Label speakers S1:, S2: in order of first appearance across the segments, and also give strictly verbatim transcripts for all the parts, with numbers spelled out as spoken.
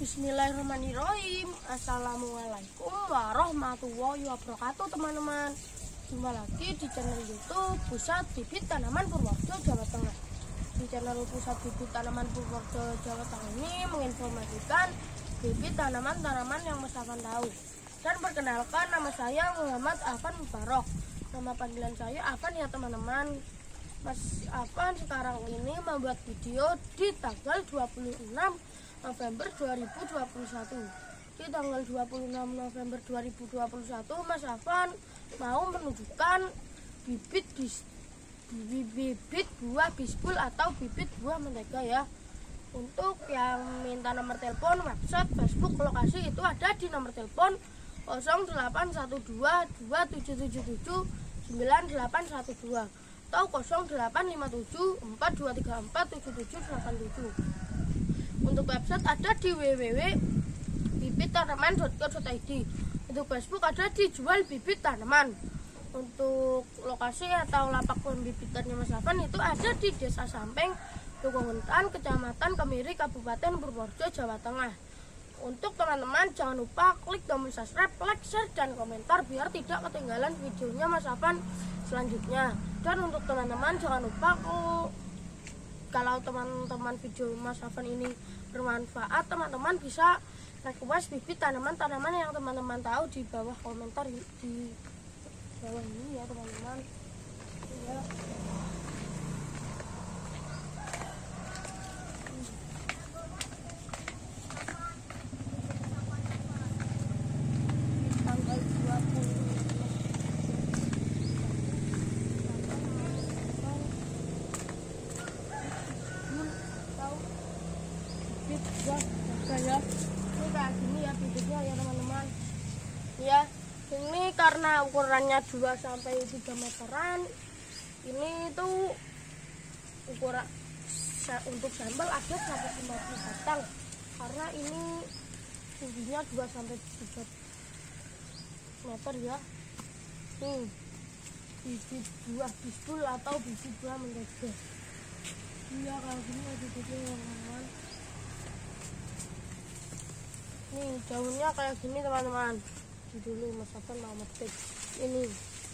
S1: Bismillahirrahmanirrahim. Assalamualaikum warahmatullahi wabarakatuh, teman-teman. Jumpa lagi di channel YouTube Pusat Bibit Tanaman Purworejo, Jawa Tengah. Di channel Pusat Bibit Tanaman Purworejo, Jawa Tengah ini menginformasikan bibit tanaman-tanaman yang Mas Afan tahu. Dan perkenalkan, nama saya Muhammad Afan Mubarok. Nama panggilan saya Afan ya, teman-teman. Mas Afan sekarang ini membuat video di tanggal dua puluh enam November dua ribu dua puluh satu. Di tanggal dua puluh enam November dua ribu dua puluh satu, Mas Afan mau menunjukkan bibit bis, bibit buah bisbul atau bibit buah mentega ya. Untuk yang minta nomor telepon, website, Facebook, lokasi itu ada di nomor telepon nol delapan satu dua dua tujuh tujuh tujuh sembilan delapan satu dua atau nol delapan lima tujuh empat dua tiga empat tujuh tujuh delapan tujuh. Untuk website ada di w w w titik bibit tanaman titik co titik i d. Untuk Facebook ada di Jual Bibit Tanaman. Untuk lokasi atau lapak pembibitannya Mas Afan itu ada di Desa Sampeng, Dukunguntan, Kecamatan Kemiri, Kabupaten Purworejo, Jawa Tengah. Untuk teman-teman jangan lupa klik tombol subscribe, like, share, dan komentar biar tidak ketinggalan videonya Mas Afan selanjutnya. Dan untuk teman-teman jangan lupa kok, kalau teman-teman video Mas Afan ini bermanfaat, teman-teman bisa request bibit tanaman-tanaman yang teman-teman tahu di bawah komentar di bawah ini ya, teman-teman. Ya. Tanggal dua puluh ya, ya. Ini kayak gini ya bibitnya ya, teman-teman. Ya, ini karena ukurannya dua sampai tiga meteran. Ini tuh ukuran untuk sampel ada seratus lima puluh batang. Karena ini tingginya dua sampai tiga meter ya. Nih, bibit buah bisbul atau bibit buah mentega. Iya, kayak gini ya bibitnya ya, teman-teman. Nih daunnya kayak gini, teman-teman. Di dulu Mas Afan mau metik ini.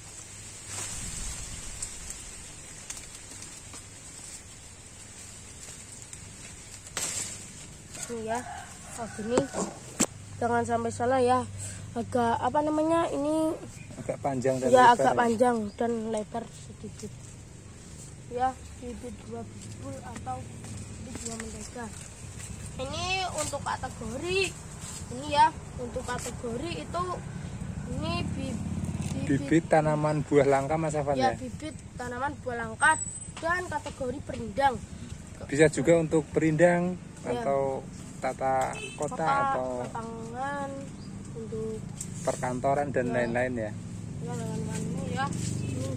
S1: Nih ya, kayak gini. Jangan sampai salah ya. Agak apa namanya ini?
S2: Agak panjang dan
S1: ya,
S2: lebar.
S1: agak
S2: ya.
S1: panjang dan lebar sedikit. Ya, bibit buah bisbul atau bibit buah mentega. Ini untuk kategori ini ya, untuk kategori itu ini bibit,
S2: bibit tanaman buah langka Mas Afan
S1: ya,
S2: ya.
S1: Bibit tanaman buah langka dan kategori perindang.
S2: Bisa juga untuk perindang
S1: ya,
S2: atau tata kota,
S1: kota
S2: atau
S1: lapangan, untuk
S2: perkantoran dan lain-lain ya.
S1: Ya, teman-teman ini ya. Ini.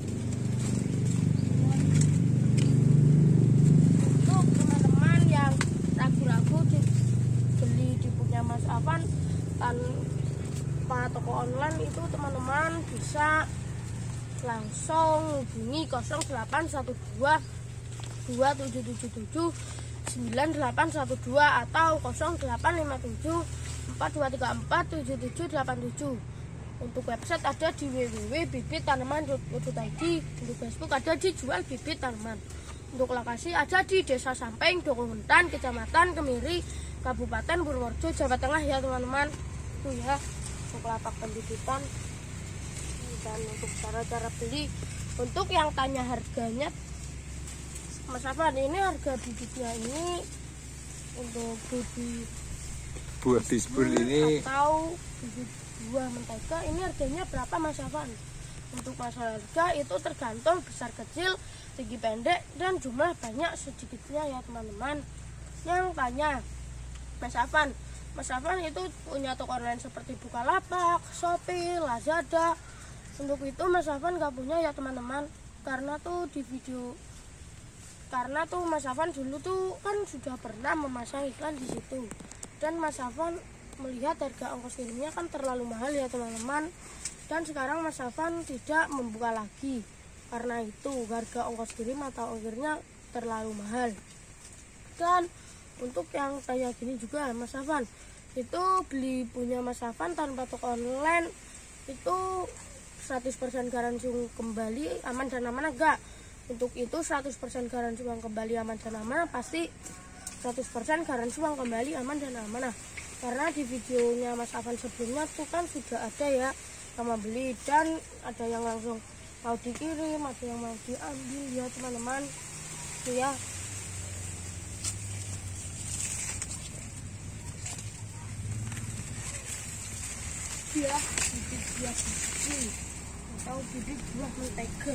S1: Untuk teman-teman yang ragu-ragu beli di punya Mas Afan tanpa toko online itu, teman-teman bisa langsung hubungi nol delapan satu dua dua tujuh tujuh tujuh sembilan delapan satu dua atau nol delapan lima tujuh empat dua tiga empat tujuh tujuh delapan tujuh. Untuk website ada di w w w titik bibit tanaman titik co titik i d. Untuk Facebook ada di Jual Bibit Tanaman. Untuk lokasi ada di Desa Sampeng, Dukunguntan, Kecamatan Kemiri, Kabupaten Purworejo, Jawa Tengah ya, teman-teman. Itu ya untuk lapak pembibitan. Dan untuk cara-cara beli, untuk yang tanya harganya Mas Afan, ini harga bibitnya ini untuk bibit
S2: buah bisbul ini
S1: atau bibit buah mentega ini harganya berapa Mas Afan? Untuk masalah harga itu tergantung besar kecil, tinggi pendek, dan jumlah banyak sedikitnya ya, teman-teman. Yang tanya Mas Afan, Mas Afan itu punya toko online seperti Bukalapak, Shopee, Lazada. Untuk itu Mas Afan gak punya ya, teman-teman. Karena tuh di video Karena tuh Mas Afan dulu tuh kan sudah pernah memasang iklan di situ. Dan Mas Afan melihat harga ongkos kirimnya kan terlalu mahal ya, teman-teman. Dan sekarang Mas Afan tidak membuka lagi. Karena itu harga ongkos kirim atau ongkirnya terlalu mahal. Dan untuk yang kayak gini juga Mas Afan, itu beli punya Mas Afan tanpa toko online itu seratus persen garansi kembali aman dan aman enggak. Untuk itu seratus persen garansi uang kembali aman dan aman, pasti seratus persen garansi uang kembali aman dan aman. Nah, karena di videonya Mas Afan sebelumnya tuh kan sudah ada ya sama beli, dan ada yang langsung mau dikirim, ada yang mau diambil ya teman-teman. Tuh ya. Ya, bibit buah biji atau bibit buah mentega.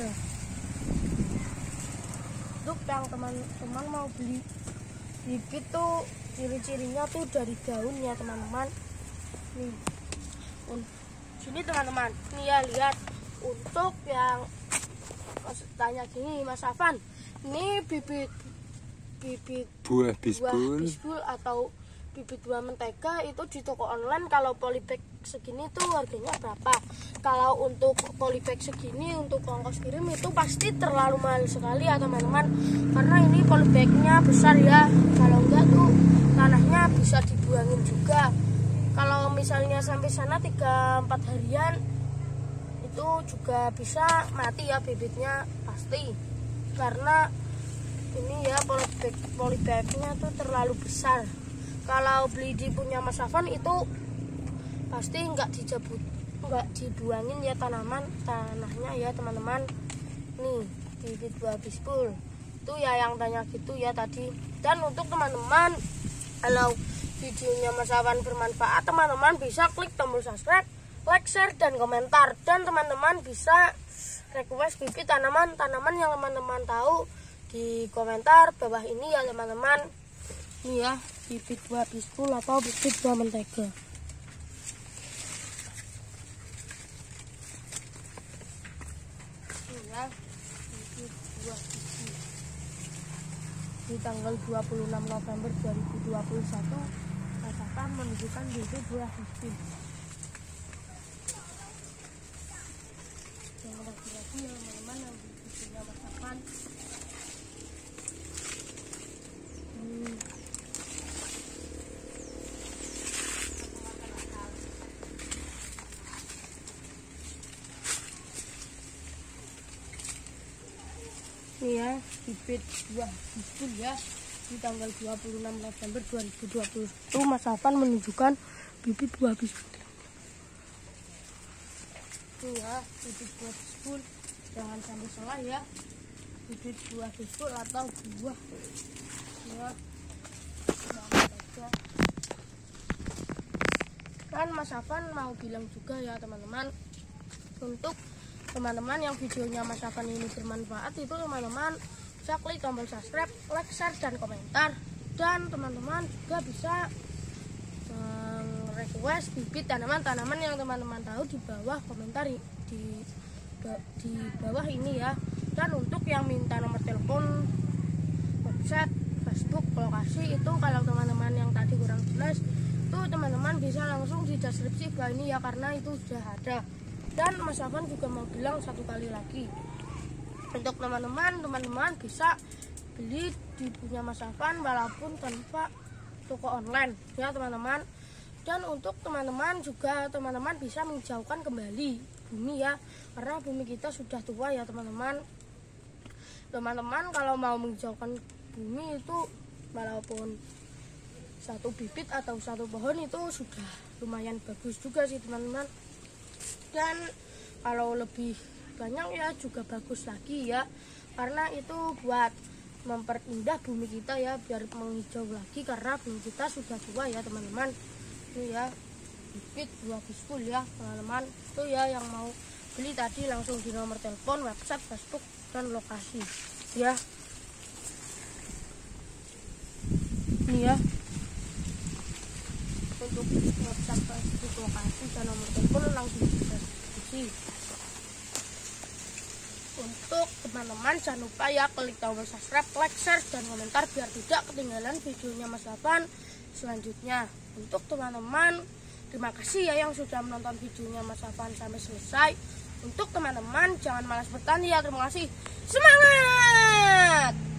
S1: Untuk yang teman-teman mau beli bibit tuh ciri-cirinya tuh dari daunnya teman-teman. Nih, sini teman-teman, nih ya lihat. Untuk yang tanya gini Mas Afan, ini bibit bibit
S2: buah bisbul,
S1: buah bisbul atau bibit buah mentega itu di toko online kalau polybag segini tuh harganya berapa? Kalau untuk polybag segini untuk ongkos kirim itu pasti terlalu mahal sekali ya teman-teman, karena ini polybagnya besar ya. Kalau enggak tuh tanahnya bisa dibuangin juga. Kalau misalnya sampai sana tiga empat harian itu juga bisa mati ya bibitnya pasti, karena ini ya polybag polybagnya tuh terlalu besar. Kalau beli di punya Mas Afan itu pasti nggak dijabut, nggak dibuangin ya tanaman tanahnya ya teman-teman. Nih bibit buah bisbul itu ya yang tanya gitu ya tadi. Dan untuk teman-teman, kalau videonya Mas Afan bermanfaat, teman-teman bisa klik tombol subscribe, like, share, dan komentar. Dan teman-teman bisa request bibit tanaman-tanaman yang teman-teman tahu di komentar bawah ini ya teman-teman. Ini ya bibit buah bisbul atau bibit buah mentega. Ini ya bibit buah bisbul. Di tanggal dua puluh enam November dua ribu dua puluh satu Mas Afan menunjukkan bibit buah bisbul. Yang lagi-lagi yang teman-teman yang bibitnya Mas Afan. Hmm. Ini ya bibit buah bisbul ya di tanggal dua puluh enam November dua ribu dua puluh satu Mas Afan menunjukkan bibit buah bisbul. Ini ya bibit buah bisbul, jangan sampai salah ya, bibit buah bisbul atau buah ya. Kan Mas Afan mau bilang juga ya teman-teman, untuk teman-teman yang videonya Mas Afan ini bermanfaat itu teman-teman bisa klik tombol subscribe, like, share, dan komentar. Dan teman-teman juga bisa um, request bibit tanaman-tanaman yang teman-teman tahu di bawah komentar di di bawah ini ya. Dan untuk yang minta nomor telepon, website, Facebook, lokasi itu kalau teman-teman yang tadi kurang jelas itu teman-teman bisa langsung di deskripsi bawah ini ya, karena itu sudah ada. Dan Mas Afan juga mau bilang satu kali lagi, untuk teman-teman, teman-teman bisa beli di punya Mas Afan walaupun tanpa toko online ya teman-teman. Dan untuk teman-teman juga, teman-teman bisa menghijaukan kembali bumi ya, karena bumi kita sudah tua ya teman-teman. Teman-teman kalau mau menghijaukan bumi itu walaupun satu bibit atau satu pohon itu sudah lumayan bagus juga sih teman-teman. Dan kalau lebih banyak ya juga bagus lagi ya, karena itu buat memperindah bumi kita ya, biar menghijau lagi, karena bumi kita sudah tua ya teman-teman. Itu ya bibit buah bisbul ya teman-teman. Itu ya yang mau beli tadi langsung di nomor telepon, website, Facebook, dan lokasi ya. Ini ya untuk website, Facebook, lokasi, dan nomor telepon langsung di deskripsi. Untuk teman-teman jangan lupa ya klik tombol subscribe, like, share, dan komentar biar tidak ketinggalan videonya Mas Afan selanjutnya. Untuk teman-teman, terima kasih ya yang sudah menonton videonya Mas Afan sampai selesai. Untuk teman-teman jangan malas bertani ya, terima kasih. Semangat!